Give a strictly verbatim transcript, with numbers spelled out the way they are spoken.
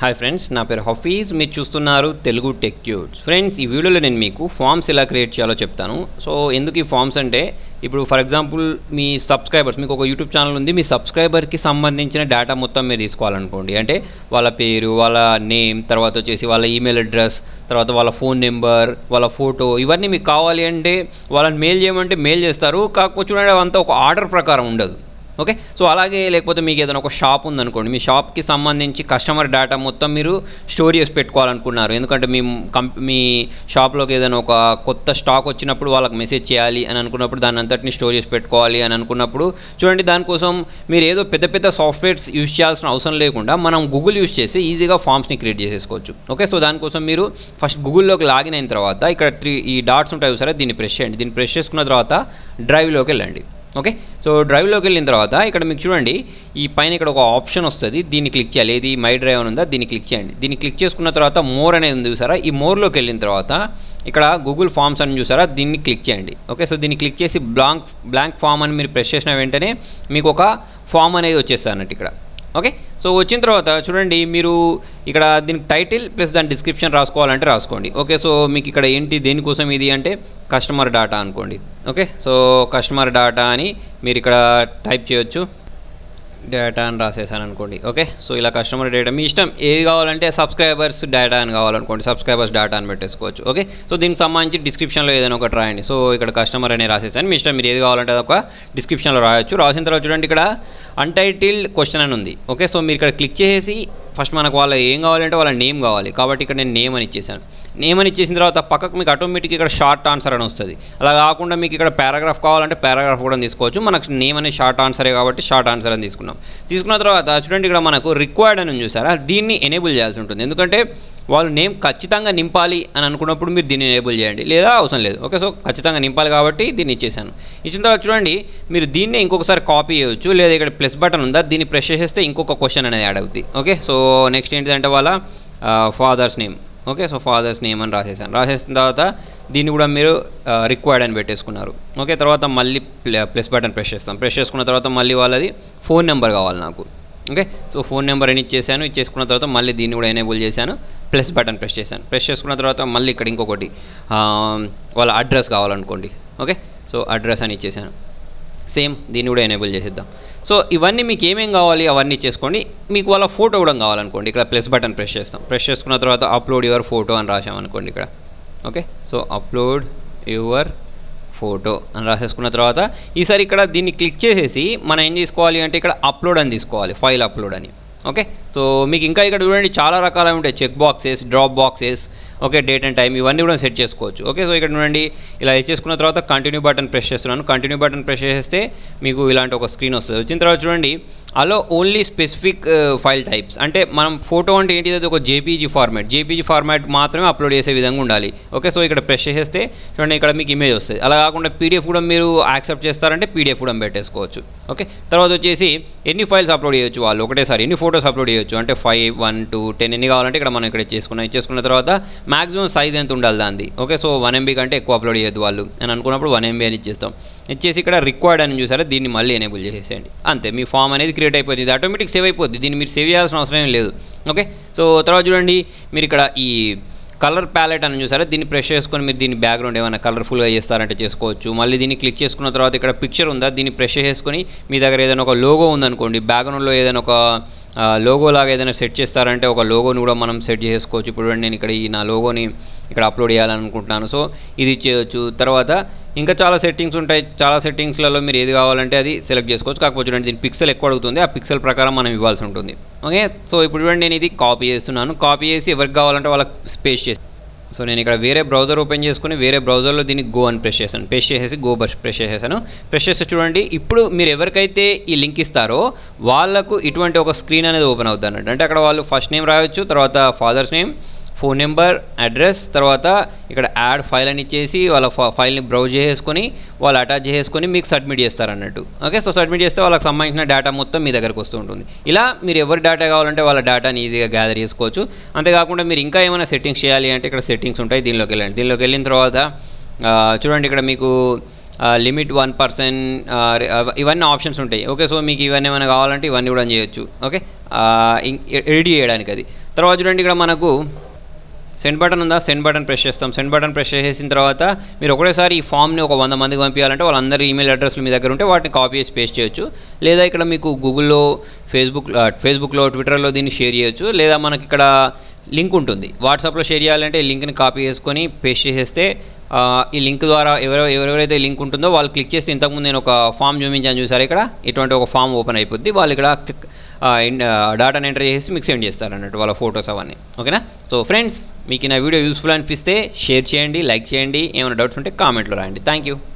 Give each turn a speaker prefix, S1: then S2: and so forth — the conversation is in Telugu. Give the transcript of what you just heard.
S1: హాయ్ ఫ్రెండ్స్, నా పేరు హఫీజ్. మీరు చూస్తున్నారు తెలుగు టెక్ ట్యూట్స్. ఫ్రెండ్స్, ఈ వీడియోలో నేను మీకు ఫామ్స్ ఎలా క్రియేట్ చేయాలో చెప్తాను. సో ఎందుకు ఈ ఫామ్స్ అంటే, ఇప్పుడు ఫర్ ఎగ్జాంపుల్ మీ సబ్స్క్రైబర్స్, మీకు ఒక యూట్యూబ్ ఛానల్ ఉంది, మీ సబ్స్క్రైబర్కి సంబంధించిన డేటా మొత్తం మీరు తీసుకోవాలనుకోండి. అంటే వాళ్ళ పేరు, వాళ్ళ నేమ్, తర్వాత వచ్చేసి వాళ్ళ ఈమెయిల్ అడ్రస్, తర్వాత వాళ్ళ ఫోన్ నెంబర్, వాళ్ళ ఫోటో, ఇవన్నీ మీకు కావాలి అంటే వాళ్ళని మెయిల్ చేయమంటే మెయిల్ చేస్తారు. కాకపోతే చూడండి, అవంతా ఒక ఆర్డర్ ప్రకారం ఉండదు. ఓకే, సో అలాగే లేకపోతే మీకు ఏదైనా ఒక షాప్ ఉందనుకోండి, మీ షాప్కి సంబంధించి కస్టమర్ డేటా మొత్తం మీరు స్టోర్ చేసి పెట్టుకోవాలనుకున్నారు. ఎందుకంటే మీ కంప్ మీ షాప్లోకి ఏదైనా ఒక కొత్త స్టాక్ వచ్చినప్పుడు వాళ్ళకి మెసేజ్ చేయాలి అని అనుకున్నప్పుడు దాన్ని అంతటిని స్టోర్ చేసి పెట్టుకోవాలి అని అనుకున్నప్పుడు చూడండి, దానికోసం మీరు ఏదో పెద్ద పెద్ద సాఫ్ట్వేర్స్ యూజ్ చేయాల్సిన అవసరం లేకుండా మనం గూగుల్ యూజ్ చేసి ఈజీగా ఫామ్స్ని క్రియేట్ చేసేసుకోవచ్చు. ఓకే, సో దానికోసం మీరు ఫస్ట్ గూగుల్లోకి లాగిన్ అయిన తర్వాత ఇక్కడ త్రీ ఈ డాట్స్ ఉంటాయి సరే, దీన్ని ప్రెస్ చేయండి. దీన్ని ప్రెస్ చేసుకున్న తర్వాత డ్రైవ్లోకి వెళ్ళండి. ఓకే, సో డ్రైవ్లోకి వెళ్ళిన తర్వాత ఇక్కడ మీకు చూడండి, ఈ పైన ఇక్కడ ఒక ఆప్షన్ వస్తుంది, దీన్ని క్లిక్ చేయాలి. ఏది మై డ్రైవ్ అని ఉందా, దీన్ని క్లిక్ చేయండి. దీన్ని క్లిక్ చేసుకున్న తర్వాత మోర్ అనేది ఉంది చూసారా, ఈ మోర్లోకి వెళ్ళిన తర్వాత ఇక్కడ గూగుల్ ఫామ్స్ అని చూసారా, దీన్ని క్లిక్ చేయండి. ఓకే, సో దీన్ని క్లిక్ చేసి బ్లాంక్ బ్లాంక్ ఫామ్ అని మీరు ప్రెస్ చేసిన వెంటనే మీకు ఒక ఫామ్ అనేది వచ్చేస్తుంది అన్నట్టు ఇక్కడ. ఓకే, సో వచ్చిన తర్వాత చూడండి, మీరు ఇక్కడ దీనికి టైటిల్ ప్లస్ దాని డిస్క్రిప్షన్ రాసుకోవాలంటే రాసుకోండి. ఓకే, సో మీకు ఇక్కడ ఏంటి, దేనికోసం ఇది అంటే కస్టమర్ డేటా అనుకోండి. ఓకే, సో కస్టమర్ డేటా అని మీరు ఇక్కడ టైప్ చేయొచ్చు, డేటా అని రాసేసాను అనుకోండి. ఓకే, సో ఇలా కస్టమర్ డేటా మీ ఇష్టం, ఏది కావాలంటే సబ్స్క్రైబర్స్ డేటా అని కావాలనుకోండి, సబ్స్క్రైబర్స్ డేటా అని పెట్టేసుకోవచ్చు. ఓకే, సో దీనికి సంబంధించి డిస్క్రిప్షన్లో ఏదైనా ఒకటి రాయండి. సో ఇక్కడ కస్టమర్ అనే రాసేసాను, మీ ఇష్టం, మీరు ఏది కావాలంటే అదొక డిస్క్రిప్షన్లో రాయొచ్చు. రాసిన తర్వాత చూడండి, ఇక్కడ అన్టైటిల్డ్ క్వశ్చన్ అని ఉంది. ఓకే, సో మీరు ఇక్కడ క్లిక్ చేసి ఫస్ట్ మనకు వాళ్ళ ఏం కావాలంటే వాళ్ళ నేమ్ కావాలి, కాబట్టి ఇక్కడ నేను నేమ్ అని ఇచ్చేసాను. నేమ్ అని ఇచ్చేసిన తర్వాత పక్కకు మీకు ఆటోమేటిక్గా ఇక్కడ షార్ట్ ఆన్సర్ అని వస్తుంది. అలా కాకుండా మీకు ఇక్కడ పారాగ్రాఫ్ కావాలంటే పారాగ్రాఫ్ కూడా తీసుకోవచ్చు. మనకు నేమ్ అనే షార్ట్ ఆన్సరే కాబట్టి షార్ట్ ఆన్సర్ అని తీసుకున్నాం. తీసుకున్న తర్వాత చూడండి, ఇక్కడ మనకు రిక్వైర్డ్ అని చూసారా, దీన్ని ఎనేబుల్ చేయాల్సి ఉంటుంది. ఎందుకంటే వాళ్ళు నేమ్ ఖచ్చితంగా నింపాలి అని అనుకున్నప్పుడు మీరు దీన్ని ఎనేబుల్ చేయండి, లేదా అవసరం లేదు. ఓకే, సో ఖచ్చితంగా నింపాలి కాబట్టి దీన్ని ఇచ్చేసాను. ఇచ్చిన తర్వాత చూడండి, మీరు దీన్నే ఇంకొకసారి కాపీ చేయవచ్చు, లేదా ఇక్కడ ప్లస్ బటన్ ఉందా, దీన్ని ప్రెస్ చేసేస్తే ఇంకొక క్వశ్చన్ అనేది యాడ్ అవుతుంది. ఓకే, సో నెక్స్ట్ ఏంటిదంటే వాళ్ళ father's name. Okay, so father's name అని రాసేసాను. రాసేసిన తర్వాత దీన్ని కూడా మీరు రిక్వైర్డ్ అని పెట్టేసుకున్నారు. ఓకే, తర్వాత మళ్ళీ ప్లస్ బటన్ ప్రెస్ చేస్తాం. ప్రెస్ చేసుకున్న తర్వాత మళ్ళీ వాళ్ళది ఫోన్ నెంబర్ కావాలి నాకు. ఓకే, సో ఫోన్ నెంబర్ అని ఇచ్చేసాను. ఇచ్చేసుకున్న తర్వాత మళ్ళీ దీన్ని కూడా ఎనేబుల్ చేశాను, ప్లస్ బటన్ ప్రెస్ చేశాను. ప్రెస్ చేసుకున్న తర్వాత మళ్ళీ ఇక్కడ ఇంకొకటి వాళ్ళ అడ్రస్ కావాలనుకోండి. ఓకే, సో అడ్రస్ అని ఇచ్చేసాను. సేమ్ దీన్ని కూడా ఎనేబుల్ చేసేద్దాం. సో ఇవన్నీ మీకు ఏమేం కావాలి అవన్నీ చేసుకోండి. మీకు వాళ్ళ ఫోటో కూడా కావాలనుకోండి, ఇక్కడ ప్లస్ బటన్ ప్రెస్ చేస్తాం. ప్రెస్ చేసుకున్న తర్వాత అప్లోడ్ యువర్ ఫోటో అని రాసామనుకోండి ఇక్కడ. Okay, so upload your photo అని రాసేసుకున్న తర్వాత ఈసారి ఇక్కడ దీన్ని క్లిక్ చేసేసి మనం ఏం తీసుకోవాలి అంటే ఇక్కడ అప్లోడ్ అని తీసుకోవాలి, ఫైల్ అప్లోడ్ అని. ఓకే, సో మీకు ఇంకా ఇక్కడ చూడండి చాలా రకాలు ఉంటాయి, check boxes, drop boxes, okay, date and time, ఇవన్నీ కూడా సెట్ చేసుకోవచ్చు. ఓకే, సో ఇక్కడ చూడండి, ఇలా చేసుకున్న తర్వాత కంటిన్యూ బటన్ ప్రెస్ చేస్తున్నాను. కంటిన్యూ బటన్ ప్రెస్ చేస్తే మీకు ఇలాంటి ఒక స్క్రీన్ వస్తుంది. వచ్చిన తర్వాత చూడండి, allow only specific file types, అంటే మనం ఫోటో అంటే ఏంటి, అది ఒక జేపీజీ ఫార్మాట్, జేపీజీ ఫార్మాట్ మాత్రమే అప్లోడ్ చేసే విధంగా ఉండాలి. ఓకే, సో ఇక్కడ ప్రెస్ చేసేస్తే చూడండి, ఇక్కడ మీకు ఇమేజ్ వస్తుంది. అలా కాకుండా పీడిఎఫ్ కూడా మీరు యాక్సెప్ట్ చేస్తారంటే పీడిఎఫ్ కూడా పెట్టేసుకోవచ్చు. ఓకే, తర్వాత వచ్చేసి ఎన్ని ఫైల్స్ అప్లోడ్ చేయొచ్చు వాళ్ళు ఒకటేసారి, ఎన్ని ఫోటోస్ అప్లోడ్ చేయొచ్చు అంటే ఫైవ్ వన్ టూ టెన్ ఎన్ని కావాలంటే ఇక్కడ మనం ఇక్కడ చేసుకున్నాం. చేసుకున్న తర్వాత మాక్సిమం సైజ్ ఎంత ఉండాలి దాన్ని. ఓకే, సో వన్ ఎంబీ కంటే ఎక్కువ అప్లోడ్ చేయొద్దు వాళ్ళు అని అనుకున్నప్పుడు వన్ ఎంబీ అని ఇచ్చేస్తాం. ఇచ్చేసి ఇక్కడ రిక్వైర్డ్ అని చూసారా, దీన్ని మళ్ళీ ఎనేబుల్ చేసేసేయండి. అంతే, మీ ఫామ్ అనేది క్రియేట్ అయిపోతుంది. ఇది ఆటోమేటిక్ సేవ్ అయిపోద్ది, దీన్ని మీరు సేవ్ చేయాల్సిన అవసరం లేదు. ఓకే, సో తర్వాత చూడండి, మీరు ఇక్కడ ఈ కలర్ ప్యాలెట్ అని చూసారా, దీన్ని ప్రెస్ చేసుకొని మీరు దీన్ని బ్యాక్గ్రౌండ్ ఏమైనా కలర్ఫుల్గా చేస్తారంటే చేసుకోవచ్చు. మళ్ళీ దీన్ని క్లిక్ చేసుకున్న తర్వాత ఇక్కడ పిక్చర్ ఉందా, దీన్ని ప్రెస్ చేసుకొని మీ దగ్గర ఏదైనా ఒక లోగో ఉందనుకోండి, బ్యాక్గ్రౌండ్లో ఏదైనా ఒక లోగో లాగా ఏదైనా సెట్ చేస్తారంటే ఒక లోగోని కూడా మనం సెట్ చేసుకోవచ్చు. ఇప్పుడు నేను ఇక్కడ ఈ నా లోగోని ఇక్కడ అప్లోడ్ చేయాలనుకుంటున్నాను, సో ఇది చేయొచ్చు. తర్వాత ఇంకా చాలా సెట్టింగ్స్ ఉంటాయి, చాలా సెట్టింగ్స్లలో మీరు ఏది కావాలంటే అది సెలెక్ట్ చేసుకోవచ్చు. కాకపోతే చూడండి, దీని పిక్సెల్ ఎక్కువ అడుగుతుంది, ఆ పిక్సెల్ ప్రకారం మనం ఇవ్వాల్సి ఉంటుంది. ఓకే, సో ఇప్పుడు చూడండి, నేను ఇది కాపీ చేస్తున్నాను. కాపీ చేసి ఎవరికి కావాలంటే వాళ్ళకి పేస్ట్ చేసి, సో నేను ఇక్కడ వేరే బ్రౌజర్ ఓపెన్ చేసుకుని వేరే బ్రౌజర్లో దీన్ని గో అని ప్రెస్ చేశాను. ప్రెస్ చేసేసి గో బస్ ప్రెస్ చేసేసాను. ప్రెస్ చేస్తే చూడండి, ఇప్పుడు మీరు ఎవరికైతే ఈ లింక్ ఇస్తారో వాళ్ళకు ఇటువంటి ఒక స్క్రీన్ అనేది ఓపెన్ అవుతుంది అన్నట్టు. అంటే అక్కడ వాళ్ళు ఫస్ట్ నేమ్ రాయొచ్చు, తర్వాత father's name, phone number, address, తర్వాత ఇక్కడ యాడ్ ఫైల్ అని ఇచ్చేసి వాళ్ళ ఫైల్ని బ్రౌజ్ చేసుకొని వాళ్ళు అటాచ్ చేసుకొని మీకు సబ్మిట్ చేస్తారన్నట్టు. ఓకే, సో సబ్మిట్ చేస్తే వాళ్ళకి సంబంధించిన డేటా మొత్తం మీ దగ్గరకు వస్తూ ఉంటుంది. ఇలా మీరు ఎవరి డేటా కావాలంటే వాళ్ళ డేటాని ఈజీగా గ్యాదర్ చేసుకోవచ్చు. అంతేకాకుండా మీరు ఇంకా ఏమైనా సెట్టింగ్స్ చేయాలి అంటే ఇక్కడ సెట్టింగ్స్ ఉంటాయి, దీనిలోకి వెళ్ళండి. దీనిలోకి వెళ్ళిన తర్వాత చూడండి, ఇక్కడ మీకు లిమిట్ వన్ పర్సెంట్ ఇవన్నీ ఆప్షన్స్ ఉంటాయి. ఓకే, సో మీకు ఇవన్నీ ఏమైనా కావాలంటే ఇవన్నీ కూడా చేయొచ్చు. ఓకే, ఎడిట్ చేయడానికి అది. తర్వాత చూడండి ఇక్కడ మనకు సెండ్ బటన్ ఉందా, సెండ్ బటన్ ప్రెస్ చేస్తాం. సెండ్ బటన్ ప్రెస్ చేసిన తర్వాత మీరు ఒకటేసారి ఈ ఫామ్ని ఒక వంద మందికి పంపించాలంటే వాళ్ళందరి ఈమెయిల్ అడ్రస్లు మీ దగ్గర ఉంటే వాటిని కాపీ చేసి పేస్ట్ చేయొచ్చు. లేదా ఇక్కడ మీకు గూగుల్లో, ఫేస్బుక్ ఫేస్బుక్లో ట్విట్టర్లో దీన్ని షేర్ చేయొచ్చు. లేదా మనకి ఇక్కడ లింక్ ఉంటుంది, వాట్సాప్లో షేర్ చేయాలంటే ఈ లింక్ని కాపీ చేసుకొని పేస్ట్ చేసేస్తే ఈ లింక్ ద్వారా ఎవరో ఎవరెవరైతే లింక్ ఉంటుందో వాళ్ళు క్లిక్ చేస్తే ఇంతకుముందు నేను ఒక ఫామ్ చూపించాను చూసారు, ఇక్కడ ఇటువంటి ఒక ఫామ్ ఓపెన్ అయిపోద్ది. వాళ్ళు ఇక్కడ డాటాని ఎంటర్ చేసి మీకు సెండ్ చేస్తారు అన్నట్టు వాళ్ళ ఫొటోస్ అవన్నీ. ఓకేనా? సో ఫ్రెండ్స్, మీకు నా వీడియో యూస్ఫుల్ అనిపిస్తే షేర్ చేయండి, లైక్ చేయండి. ఏమైనా డౌట్స్ ఉంటే కామెంట్లో రాయండి. Thank you.